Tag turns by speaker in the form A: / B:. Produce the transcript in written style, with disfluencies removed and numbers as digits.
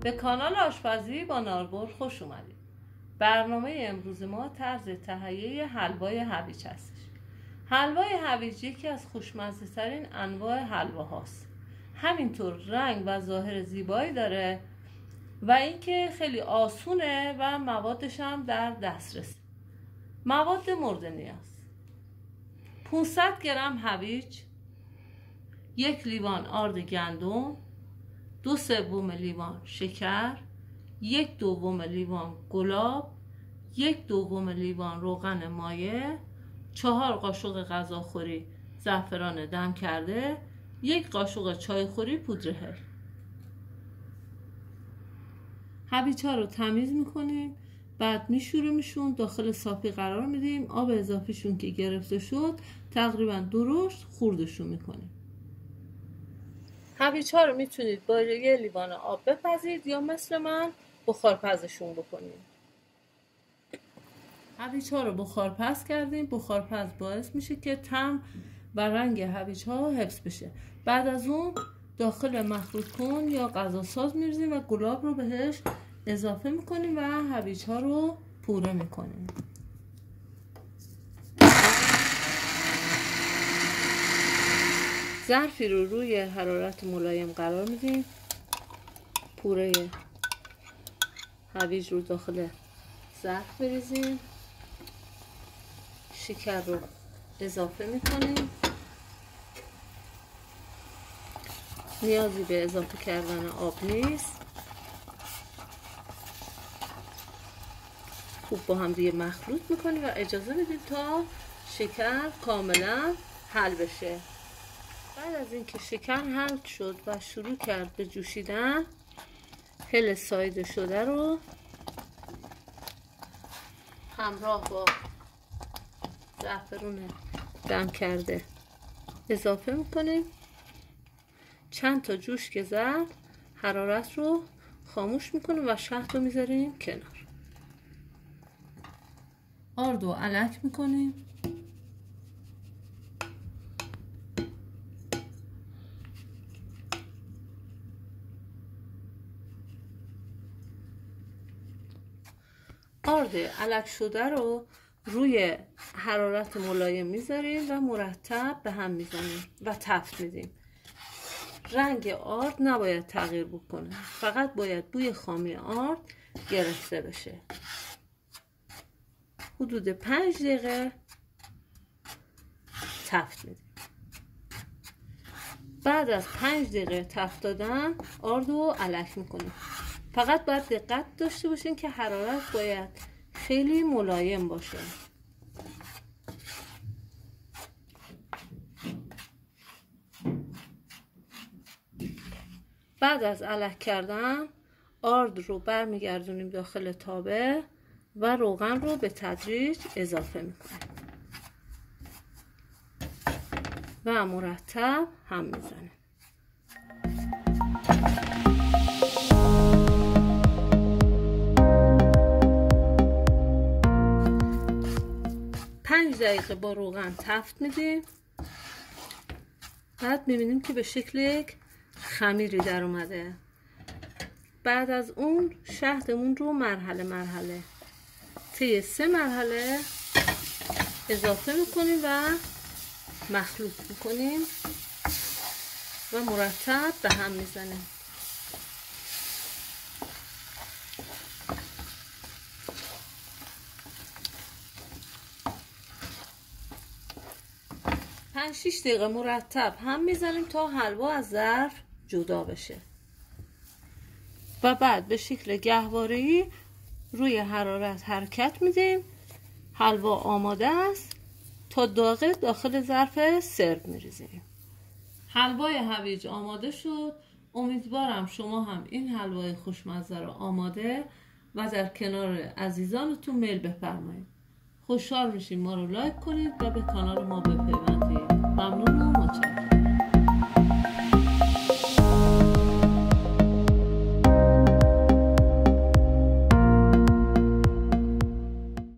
A: به کانال آشپزی با ناربر خوش اومدید. برنامه امروز ما طرز تهیه حلوای هویج هستش. حلوای هویج یکی از خوشمزه ترین انواع حلوا هاست. همینطور رنگ و ظاهر زیبایی داره و اینکه خیلی آسونه و موادش هم در دسترس. مواد مورد نیاز: 500 گرم هویج، 1 لیوان آرد گندم، 2/3 لیوان شکر، 1/2 لیوان گلاب، 1/2 لیوان روغن مایع، 4 قاشق غذاخوری زعفران دم کرده، 1 قاشق چایخوری پودر هل. هویج‌ها رو تمیز میکنیم، بعد میشوریمشون، داخل صافی قرار میدیم. آب اضافیشون که گرفته شد تقریبا درشت خوردشون میکنیم. هویج‌ها رو میتونید با 1 لیوان آب بپزید یا مثل من بخارپزشون بکنید. هویج‌ها رو بخارپز کردیم. بخارپز باعث میشه که طعم و رنگ هویج‌ها حفظ بشه. بعد از اون داخل مخلوط کن یا غذاساز میریزیم و گلاب رو بهش اضافه میکنیم و هویج‌ها رو پوره میکنیم. ظرفی رو روی حرارت ملایم قرار میدیم. پوره هویج رو داخل ظرف بریزیم. شکر رو اضافه میکنیم. نیازی به اضافه کردن آب نیست. خوب با هم دیگه مخلوط میکنیم و اجازه میدیم تا شکر کاملا حل بشه. بعد از اینکه شکر حل شد و شروع کرد به جوشیدن، هل ساییده شده رو همراه با زعفرون دم کرده اضافه میکنیم. چند تا جوش که زد حرارت رو خاموش میکنیم و شهد رو میذاریم کنار. آرد رو الک میکنیم. آرد الک شده رو روی حرارت ملایم میذاریم و مرتب به هم میزنیم و تفت میدیم. رنگ آرد نباید تغییر بکنه، فقط باید بوی خامی آرد گرفته بشه. حدود 5 دقیقه تفت میدیم. بعد از 5 دقیقه تفت دادن آرد رو الک میکنیم. فقط باید دقت داشته باشین که حرارت باید خیلی ملایم باشه. بعد از الک کردن آرد رو برمیگردونیم داخل تابه و روغن رو به تدریج اضافه میکنیم و مرتب هم میزنیم. پنج دقیقه با روغن تفت میدیم. بعد میبینیم که به شکل یک خمیری در اومده. بعد از اون شهدمون رو مرحله مرحله طی 3 مرحله اضافه میکنیم و مخلوط میکنیم و مرتب به هم میزنیم. پنج 6 دقیقه مرتب هم میزنیم تا حلوا از ظرف جدا بشه و بعد به شکل گهواره‌ای روی حرارت حرکت میدیم. حلوا آماده است. تا داغه داخل ظرف سرو میریزیم. حلوای هویج آماده شد. امیدوارم شما هم این حلوای خوشمزه رو آماده و در کنار عزیزانتون میل بفرمایید. خوشحال میشیم ما رو لایک کنید و به کانال ما بپیوندید. ممنون.